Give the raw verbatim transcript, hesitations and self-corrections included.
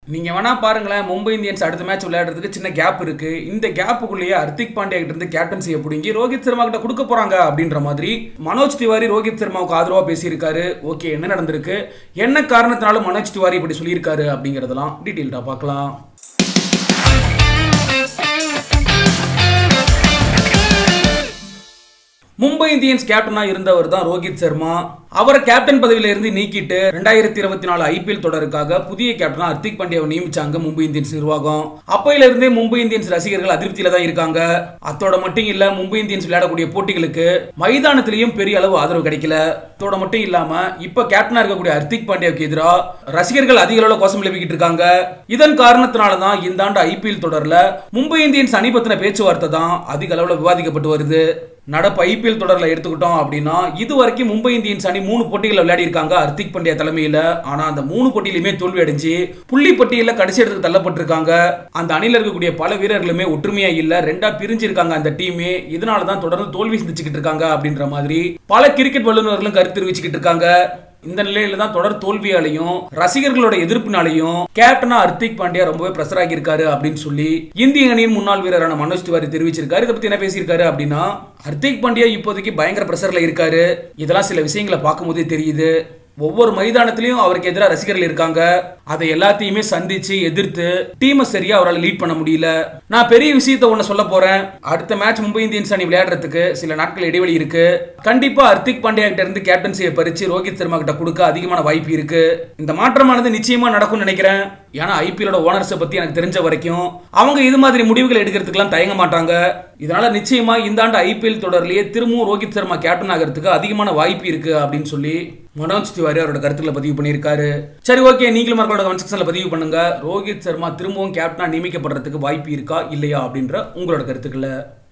நீங்க வேணா பாருங்களேன், மும்பை இந்தியன்ஸ் அடுத்த மேட்ச் விளையாடுறதுக்கு சின்ன கேப் இருக்கு. இந்த கேப்புக்குள்ளேயே ஹர்திக் பாண்டியா கிட்ட இருந்து கேப்டன்சியை பிடுங்கி ரோஹித் சர்மா கிட்ட கொடுக்க போறாங்க அப்படின்ற மாதிரி மனோஜ் திவாரி ரோஹித் சர்மாவுக்கு ஆதரவா பேசியிருக்காரு. ஓகே, என்ன நடந்திருக்கு, என்ன காரணத்தினால மனோஜ் திவாரி இப்படி சொல்லியிருக்காரு அப்படிங்கறதெல்லாம் டீட்டெயில்டா பார்க்கலாம். மும்பை இந்தியன்ஸ் கேப்டனா இருந்தவர் தான் ரோஹித் சர்மா. அவரை கேப்டன் பதவியில இருந்து நீக்கிட்டு ரெண்டாயிரத்தி இருபத்தி நாலு ஐபிஎல் தொடருக்காக புதிய கேப்டனா ஹர்திக் பாண்டியாவை நியமிச்சாங்க மும்பை இந்தியன்ஸ் நிர்வாகம். அப்பையில இருந்தே மும்பை இந்தியன்ஸ் ரசிகர்கள் அதிருப்தியில தான் இருக்காங்க. அத்தோட மட்டும் இல்ல, மும்பை இந்தியன்ஸ் விளையாடக்கூடிய போட்டிகளுக்கு மைதானத்திலையும் பெரிய அளவு ஆதரவு கிடைக்கல. அத்தோட மட்டும் இல்லாம இப்ப கேப்டனா இருக்கக்கூடிய ஹர்திக் பாண்டியாவுக்கு எதிராக ரசிகர்கள் அதிக அளவுல கோஷம் எழுப்பிக்கிட்டு இருக்காங்க. இதன் காரணத்தினாலதான் இந்த ஆண்டு ஐபிஎல் தொடர்ல மும்பை இந்தியன்ஸ் அணி பத்தின பேச்சுவார்த்தை தான் அதிக அளவுல விவாதிக்கப்பட்டு வருது. நடப்பு ஐபிஎல் தொடர்ல எடுத்துக்கிட்டோம் அப்படின்னா இது வரைக்கும் மும்பை இந்தியன்ஸ் அணி மூணு போட்டிகளை விளையாடி இருக்காங்க ஹர்திக் பாண்டியா தலைமையில. ஆனா அந்த மூணு போட்டியிலுமே தோல்வி அடைஞ்சு புள்ளி பட்டியல கடைசி இடத்துக்கு தள்ளப்பட்டிருக்காங்க. அந்த அணியில இருக்கக்கூடிய பல வீரர்களுமே ஒற்றுமையா இல்ல, ரெண்டா பிரிஞ்சு இருக்காங்க அந்த டீமே. இதனாலதான் தொடர்ந்து தோல்வி சந்திச்சுக்கிட்டு இருக்காங்க அப்படின்ற மாதிரி பல கிரிக்கெட் வல்லுநர்களும் கருத்து தெரிவிச்சுக்கிட்டு இருக்காங்க. இந்த நிலையில தான் தொடர் தோல்வியாலையும் ரசிகர்களோட எதிர்ப்பினாலையும் கேப்டனா ஹர்திக் பாண்டியா ரொம்பவே பிரஷர் ஆகி இருக்காரு அப்படின்னு சொல்லி இந்திய அணியின் முன்னாள் வீரரான மனோஜ் திவாரி தெரிவிச்சிருக்காரு. இதை பத்தி என்ன பேசியிருக்காரு அப்படின்னா, ஹர்திக் பாண்டியா இப்போதைக்கு பயங்கர பிரஷர்ல இருக்காரு. இதெல்லாம் சில விஷயங்களை பார்க்கும்போதே தெரியுது. ஒவ்வொரு மைதானத்திலையும் அவருக்கு எதிராக ரசிகர்கள் இருக்காங்க. அதை எல்லாத்தையுமே சந்திச்சு எதிர்த்து டீமை சரியா அவரால் லீட் பண்ண முடியல. நான் பெரிய விஷயத்த ஒண்ணு சொல்ல போறேன். அடுத்த மேட்ச் மும்பை இந்தியன்ஸ் அணி விளையாடுறதுக்கு சில நாட்கள் இடைவெளி இருக்கு. கண்டிப்பா ஹர்திக் பாண்டியா கிட்ட இருந்து கேப்டன்சியை பறிச்சு ரோஹித் சர்மா கிட்ட கொடுக்க அதிகமான வாய்ப்பு இருக்கு. இந்த மாற்றமானது நிச்சயமா நடக்கும்னு நினைக்கிறேன். ஏன்னா ஐபிஎலோட ஓனர்ஸை பத்தி எனக்கு தெரிஞ்ச வரைக்கும் அவங்க இது மாதிரி முடிவுகள் எடுக்கிறதுக்கெல்லாம் தயங்க மாட்டாங்க. இதனால நிச்சயமா இந்த ஆண்டு ஐபிஎல் தொடர்லயே திரும்பவும் ரோஹித் சர்மா கேப்டன் ஆகிறதுக்கு அதிகமான வாய்ப்பு இருக்கு அப்படின்னு சொல்லி மனோஜ் திவாரி அவரோட கருத்துக்களை பதிவு பண்ணியிருக்காரு. சரி, ஓகே, நீங்களும் மக்களோட கமெண்ட் செக்ஷன்ல பதிவு பண்ணுங்க. ரோஹித் சர்மா திரும்பவும் கேப்டனா நியமிக்கப்படுறதுக்கு வாய்ப்பு இருக்கா இல்லையா அப்படின்ற உங்களோட கருத்துக்களை.